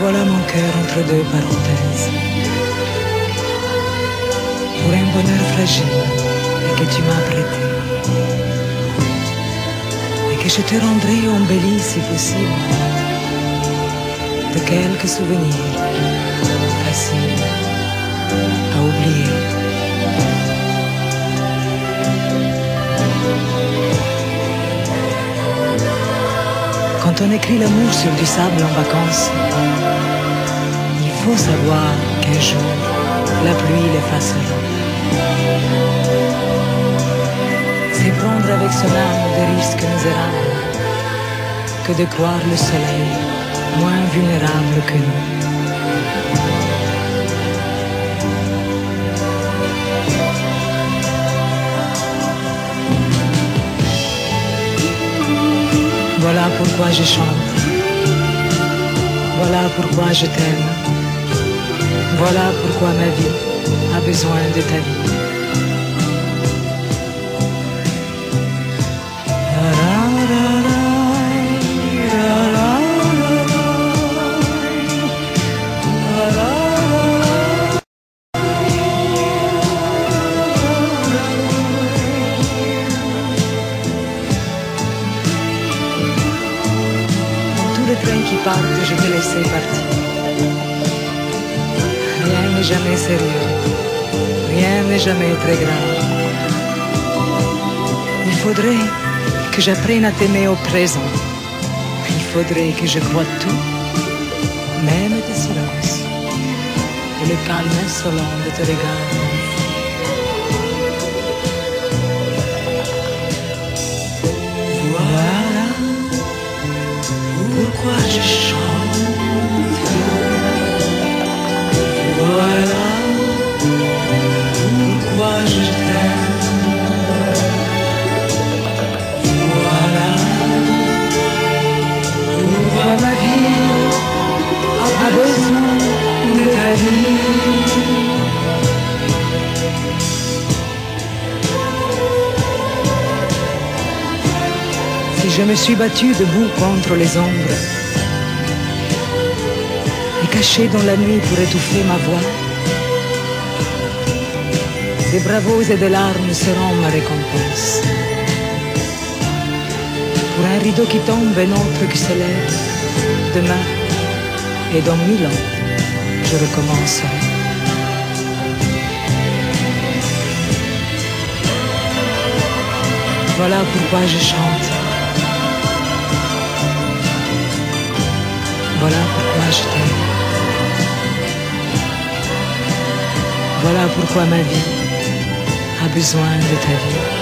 voilà mon cœur entre deux parenthèses. Pour un bonheur fragile et que tu m'as prêté. Et que je te rendrai embelli si possible de quelques souvenirs faciles à oublier. Quand on écrit l'amour sur du sable en vacances, il faut savoir qu'un jour, la pluie l'effacera. C'est prendre avec son âme des risques misérables que de croire le soleil moins vulnérable que nous. Voilà pourquoi je chante, voilà pourquoi je t'aime, voilà pourquoi ma vie a besoin de ta vie. Les trains qui partent, je te laissais partir. Rien n'est jamais sérieux, rien n'est jamais très grave. Il faudrait que j'apprenne à t'aimer au présent. Il faudrait que je croie tout, même tes silences, et le calme insolent de tes regards. Voilà pourquoi je chante, voilà pourquoi je t'aime, voilà pourquoi ma vie a besoin de ta vie. Si je me suis battue debout contre les ombres et cachée dans la nuit pour étouffer ma voix, des bravos et des larmes seront ma récompense. Pour un rideau qui tombe, un autre qui se lève, demain et dans 1000 ans, je recommencerai. Voilà pourquoi je chante. Voilà pourquoi je t'aime. Voilà pourquoi ma vie a besoin de ta vie.